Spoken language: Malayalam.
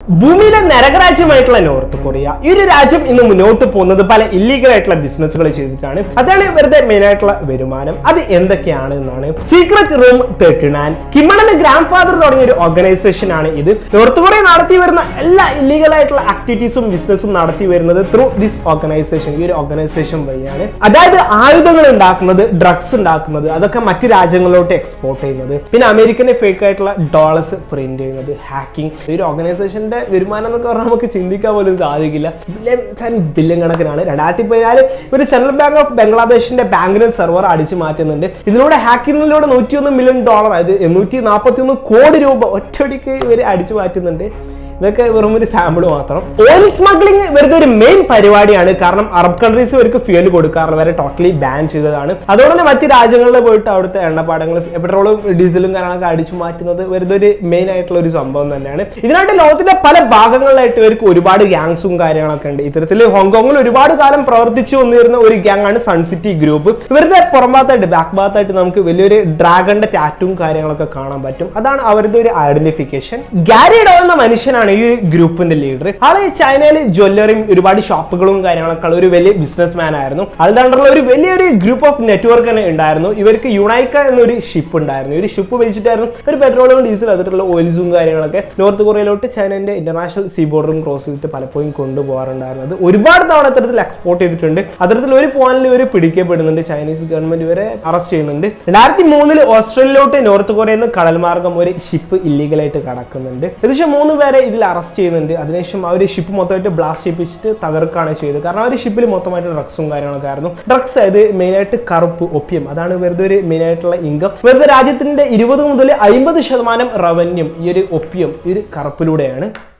ഭൂമിയിലെ നരകരാജ്യമായിട്ടുള്ള നോർത്ത് കൊറിയ ഈ ഒരു രാജ്യം ഇന്ന് മുന്നോട്ട് പോകുന്നത് പല ഇല്ലീഗൽ ആയിട്ടുള്ള ബിസിനസ്സുകൾ ചെയ്തിട്ടാണ്. അതാണ് ഇവരുടെ മെയിൻ ആയിട്ടുള്ള വരുമാനം. അത് എന്തൊക്കെയാണ് എന്നാണ് സീക്രട്ട് റൂം 39. കിമ്മണിന്റെ ഗ്രാൻഡ് ഫാദർ തുടങ്ങിയ ഒരു ഓർഗനൈസേഷൻ ആണ് ഇത്. നോർത്ത് കൊറിയ നടത്തി വരുന്ന എല്ലാ ഇല്ലീഗൽ ആയിട്ടുള്ള ആക്ടിവിറ്റീസും ബിസിനസ്സും നടത്തി വരുന്നത് ത്രൂ ദിസ് ഓർഗനൈസേഷൻ, ഈ ഒരു ഓർഗനൈസേഷൻ വഴിയാണ്. അതായത് ആയുധങ്ങൾ ഉണ്ടാക്കുന്നത്, ഡ്രഗ്സ് ഉണ്ടാക്കുന്നത്, അതൊക്കെ മറ്റ് രാജ്യങ്ങളിലോട്ട് എക്സ്പോർട്ട് ചെയ്യുന്നത്, പിന്നെ അമേരിക്കന്റെ ഫേക്ക് ആയിട്ടുള്ള ഡോളേഴ്സ് പ്രിന്റ് ചെയ്യുന്നത്, ഹാക്കിംഗ്. ഈ ഒരു ഓർഗനൈസേഷന്റെ വരുമാനം എന്നൊക്കെ പറഞ്ഞാൽ നമുക്ക് ചിന്തിക്കാൻ പോലും സാധിക്കില്ല. ബില്യൺ കണക്കിനാണ്. 2014 ഒരു സെൻട്രൽ ബാങ്ക് ഓഫ് ബംഗ്ലാദേശിന്റെ ബാങ്കിന് സെർവർ അടിച്ചു മാറ്റുന്നുണ്ട്. ഇതിലൂടെ ഹാക്കിങ്ങിലൂടെ $101 മില്യൺ, അതായത് 841 കോടി രൂപ ഒറ്റയടിക്ക് ഇവർ അടിച്ചു മാറ്റുന്നുണ്ട്. ഇതൊക്കെ വെറും ഒരു സാമ്പിൾ മാത്രം. ഓയിൽ സ്മഗ്ലിംഗ് വെറുതെ ഒരു മെയിൻ പരിപാടിയാണ്. കാരണം അറബ് കൺട്രീസ് ഇവർക്ക് ഫ്യൂൽ കൊടുക്കാറില്ല, വരെ ടോട്ടലി ബാൻ ചെയ്തതാണ്. അതുകൊണ്ട് തന്നെ മറ്റ് രാജ്യങ്ങളിൽ പോയിട്ട് അവിടുത്തെ എണ്ണപ്പാടങ്ങൾ, പെട്രോളും ഡീസലും കാര്യങ്ങളൊക്കെ അടിച്ചു മാറ്റുന്നത് വെറുതെ ഒരു മെയിൻ ആയിട്ടുള്ള ഒരു സംഭവം തന്നെയാണ്. ഇതിനായിട്ട് ലോകത്തിന്റെ പല ഭാഗങ്ങളിലായിട്ട് ഇവർക്ക് ഒരുപാട് ഗ്യാങ്സും കാര്യങ്ങളൊക്കെ ഉണ്ട്. ഇത്തരത്തിൽ ഹോങ്കോങ്ങിൽ ഒരുപാട് കാലം പ്രവർത്തിച്ചു വന്നിരുന്ന ഒരു ഗ്യാങ് ആണ് സൺ സിറ്റി ഗ്രൂപ്പ്. ഇവരുടെ പുറംഭാഗത്തായിട്ട്, ബാക്ക് ഭാഗത്തായിട്ട് നമുക്ക് വലിയൊരു ഡ്രാഗന്റെ ടാറ്റും കാര്യങ്ങളൊക്കെ കാണാൻ പറ്റും. അതാണ് അവരുടെ ഒരു ഐഡന്റിഫിക്കേഷൻ. ഗാരി ഡോ എന്ന മനുഷ്യനാണ് ഈ ഒരു ഗ്രൂപ്പിന്റെ ലീഡർ. ആള് ചൈനയിൽ ജ്വല്ലറിയും ഒരുപാട് ഷോപ്പുകളും കാര്യങ്ങളൊക്കെ ഉള്ള ഒരു വലിയ ബിസിനസ് മാൻ ആയിരുന്നു. അതുകൊണ്ടുള്ള ഒരു വലിയൊരു ഗ്രൂപ്പ് ഓഫ് നെറ്റ്വർക്ക് തന്നെ ഉണ്ടായിരുന്നു. ഇവർക്ക് യുണൈക്ക എന്നൊരു ഷിപ്പ് ഉണ്ടായിരുന്നു. ഈ ഒരു ഷിപ്പ് വെച്ചിട്ടായിരുന്നു ഒരു പെട്രോളും ഡീസൽ അതിലുള്ള ഓയിൽസും കാര്യങ്ങളൊക്കെ നോർത്ത് കൊറിയയിലോട്ട് ചൈനന്റെ ഇന്റർനാഷണൽ സീ ബോർഡറും ക്രോസ് ചെയ്തിട്ട് പലപ്പോഴും കൊണ്ടുപോകാറുണ്ടായിരുന്നത്. ഒരുപാട് തവണ ഇത്തരത്തിൽ എക്സ്പോർട്ട് ചെയ്തിട്ടുണ്ട്. അത്തരത്തിൽ ഒരു പോയിന്റിൽ ഇവർ പിടിക്കപ്പെടുന്നുണ്ട്. ചൈനീസ് ഗവൺമെന്റ് ഇവരെ അറസ്റ്റ് ചെയ്യുന്നുണ്ട്. 2003 ഓസ്ട്രേലിയയിലോട്ട് നോർത്ത് കൊറിയയിൽ നിന്ന് കടൽമാർഗം ഒരു ഷിപ്പ് ഇല്ലീഗലായിട്ട് കടക്കുന്നുണ്ട്. ഏകദേശം 3 പേരെ ഇതിൽ അറസ്റ്റ് ചെയ്യുന്നുണ്ട്. അതിനുശേഷം ആ ഒരു ഷിപ്പ് മൊത്തമായിട്ട് ബ്ലാസ്റ്റ് ചെയ്യിപ്പിച്ചിട്ട് തകർക്കാണ് ചെയ്തത്. കാരണം ആ ഒരു ഷിപ്പിൽ മൊത്തമായിട്ട് ഡ്രഗ്സും കാര്യങ്ങളൊക്കെ ആയിരുന്നു. ഡ്രഗ്സ് ആയത് മെയിനായിട്ട് കറുപ്പ്, ഒപ്പിയം, അതാണ് വെറുതെ ഒരു മെയിൻ ആയിട്ടുള്ള ഇൻകം. വെറുതെ രാജ്യത്തിന്റെ 20 മുതൽ 50% റവന്യൂ ഈ ഒരു ഒപ്പിയം, ഈ ഒരു കറുപ്പിലൂടെയാണ്.